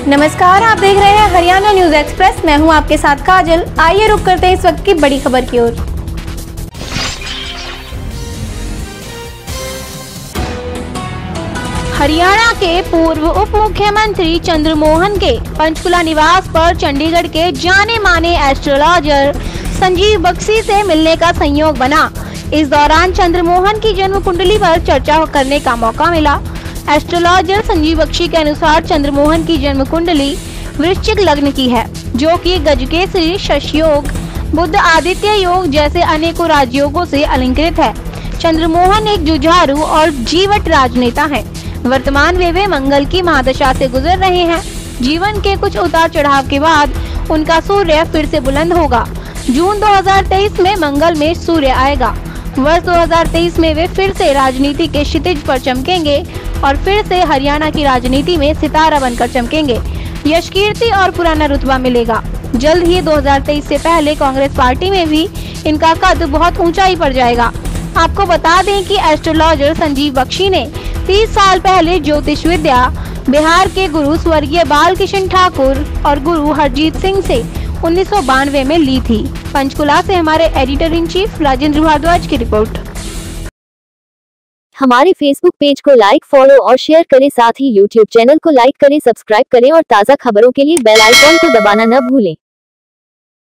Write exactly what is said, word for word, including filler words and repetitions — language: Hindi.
नमस्कार, आप देख रहे हैं हरियाणा न्यूज एक्सप्रेस। मैं हूं आपके साथ काजल। आइए रुक करते हैं इस वक्त की बड़ी खबर की ओर। हरियाणा के पूर्व उप मुख्यमंत्री चंद्रमोहन के पंचकुला निवास पर चंडीगढ़ के जाने माने एस्ट्रोलॉजर संजीव बख्शी से मिलने का संयोग बना। इस दौरान चंद्रमोहन की जन्म कुंडली पर चर्चा करने का मौका मिला। एस्ट्रोलॉजर संजीव बख्शी के अनुसार चंद्रमोहन की जन्म कुंडली वृश्चिक लग्न की है, जो कि गजकेसरी, शश योग, बुध आदित्य योग जैसे अनेकों राजयोगों से अलंकृत है। चंद्रमोहन एक जुझारू और जीवट राजनेता हैं। वर्तमान में वे मंगल की महादशा से गुजर रहे हैं। जीवन के कुछ उतार चढ़ाव के बाद उनका सूर्य फिर से बुलंद होगा। जून दो हज़ार तेईस में मंगल में सूर्य आएगा। वर्ष दो हज़ार तेईस में वे फिर से राजनीति के क्षितिज पर चमकेंगे और फिर से हरियाणा की राजनीति में सितारा बनकर चमकेंगे। यश, कीर्ति और पुराना रुतबा मिलेगा। जल्द ही दो हज़ार तेईस से पहले कांग्रेस पार्टी में भी इनका कद बहुत ऊंचाई पर जाएगा। आपको बता दें कि एस्ट्रोलॉजर संजीव बख्शी ने तीस साल पहले ज्योतिष विद्या बिहार के गुरु स्वर्गीय बालकृष्ण ठाकुर और गुरु हरजीत सिंह से उन्नीस सौ बानवे में ली थी। पंचकुला से हमारे editor in chief Rajendra Bhardwaj की रिपोर्ट। हमारे फेसबुक पेज को लाइक, फॉलो और शेयर करें। साथ ही यूट्यूब चैनल को लाइक करें, सब्सक्राइब करें और ताज़ा खबरों के लिए बेल आइकॉन को दबाना न भूलें।